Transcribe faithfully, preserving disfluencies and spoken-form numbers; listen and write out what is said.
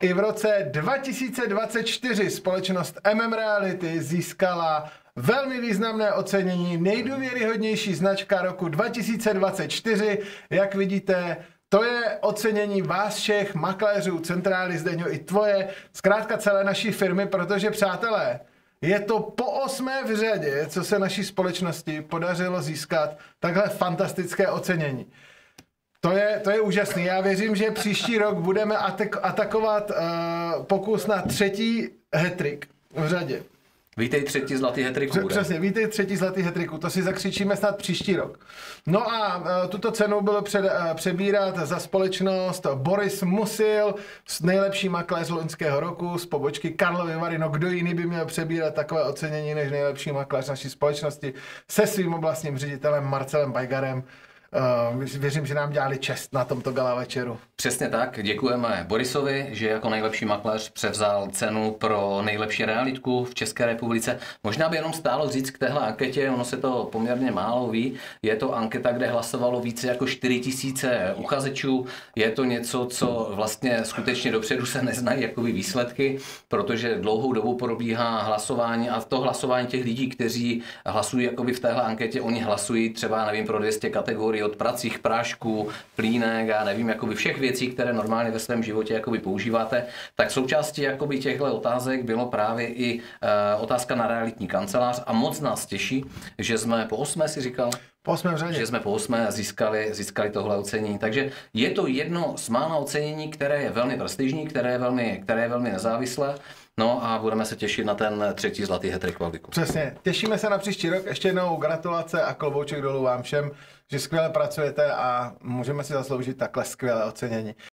I v roce dva tisíce dvacet čtyři společnost M M Reality získala velmi významné ocenění nejdůvěryhodnější značka roku dva tisíce dvacet čtyři. Jak vidíte, to je ocenění vás všech makléřů, centrály Zdeňo i tvoje, zkrátka celé naší firmy, protože přátelé, je to po osmé v řadě, co se naší společnosti podařilo získat takhle fantastické ocenění. To je, to je úžasný. Já věřím, že příští rok budeme atak, atakovat uh, pokus na třetí hat-trick v řadě. Vítej třetí zlatý hat-tricku. Přesně, vítej třetí zlatý hat-tricku, to si zakřičíme snad příští rok. No a uh, tuto cenu bylo před, uh, přebírat za společnost Boris Musil, nejlepší makléř loňského roku z pobočky Karlovy Vary. No kdo jiný by měl přebírat takové ocenění než nejlepší makléř naší společnosti se svým oblastním ředitelem Marcelem Bajgarem. Uh, věřím, že nám dělali čest na tomto gala večeru. Přesně tak, děkujeme Borisovi, že jako nejlepší makléř převzal cenu pro nejlepší realitku v České republice. Možná by jenom stálo říct k téhle anketě, ono se to poměrně málo ví, je to anketa, kde hlasovalo více jako čtyři tisíce uchazečů, je to něco, co vlastně skutečně dopředu se neznají jakoby výsledky, protože dlouhou dobu probíhá hlasování a to hlasování těch lidí, kteří hlasují jakoby v téhle anketě, oni hlasují třeba, nevím, pro dvě stě kategorií od pracích, prášků, plínek a nevím, jakoby všech věcí, které normálně ve svém životě jakoby používáte, tak součástí jakoby těchto otázek bylo právě i e, otázka na realitní kancelář a moc nás těší, že jsme po osmé si říkal, po osmé řadě. že jsme po osmé získali, získali tohle ocenění. Takže je to jedno z mála ocenění, které je velmi prestižní, které je velmi, které je velmi nezávislé. No a budeme se těšit na ten třetí zlatý hat-trick Valdiku. Přesně. Těšíme se na příští rok. Ještě jednou gratulace a klobouček dolů vám všem, že skvěle pracujete a můžeme si zasloužit takhle skvělé ocenění.